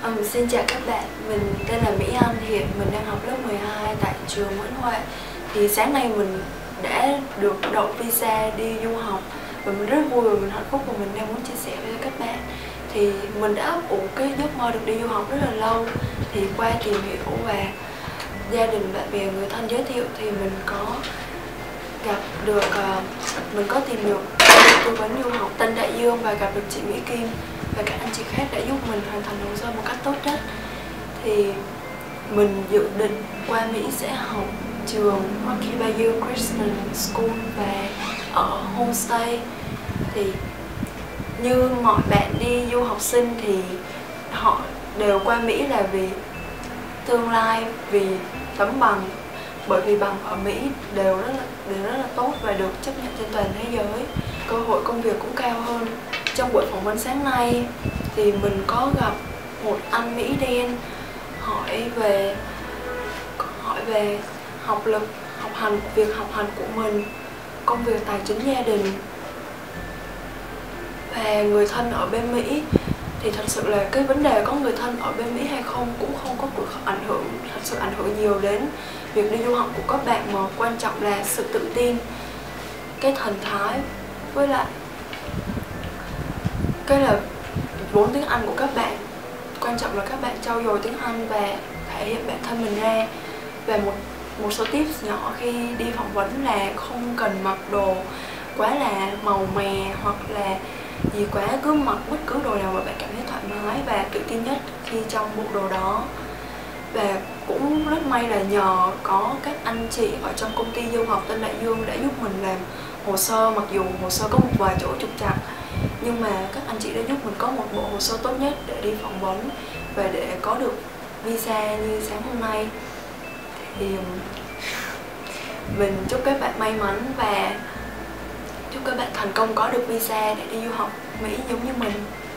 Xin chào các bạn, mình tên là Mỹ Anh, hiện mình đang học lớp 12 tại trường Nguyễn Huệ. Thì sáng nay mình đã được đậu visa đi du học và mình rất vui và mình hạnh phúc và mình đang muốn chia sẻ với các bạn. Thì mình đã ấp ủ cái giấc mơ được đi du học rất là lâu. Thì qua tìm hiểu và gia đình, bạn bè, người thân giới thiệu thì mình có tìm được tư vấn du học Tân Đại Dương và gặp được chị Mỹ Kim và các anh chị khác đã giúp mình hoàn thành hồ sơ một cách tốt nhất. Thì mình dự định qua Mỹ sẽ học trường Rocky Bayou Christian School và ở homestay. Thì như mọi bạn đi du học sinh thì họ đều qua Mỹ là vì tương lai, vì tấm bằng, bởi vì bằng ở Mỹ đều rất là tốt và được chấp nhận trên toàn thế giới. Cơ hội công việc cũng cao hơn. Trong buổi phỏng vấn sáng nay thì mình có gặp một anh Mỹ đen hỏi về học lực, việc học hành của mình, công việc tài chính gia đình và người thân ở bên Mỹ. Thì thật sự là cái vấn đề có người thân ở bên Mỹ hay không cũng không có thật sự ảnh hưởng nhiều đến việc đi du học của các bạn, mà quan trọng là sự tự tin, cái thần thái, với lại cái là vốn tiếng Anh của các bạn. Quan trọng là các bạn trau dồi tiếng Anh và thể hiện bản thân mình ra. Và một số tips nhỏ khi đi phỏng vấn là không cần mặc đồ quá là màu mè hoặc là gì quá, cứ mặc bất cứ đồ nào mà bạn cảm thấy thoải mái và tự tin nhất khi trong bộ đồ đó. Và cũng rất may là nhờ có các anh chị ở trong công ty du học Tân Đại Dương đã giúp mình làm hồ sơ, mặc dù hồ sơ có một vài chỗ trục trặc nhưng mà các anh chị đã giúp mình có một bộ hồ sơ tốt nhất để đi phỏng vấn và để có được visa như sáng hôm nay. Thì mình chúc các bạn may mắn và chúc các bạn thành công có được visa để đi du học Mỹ giống như mình.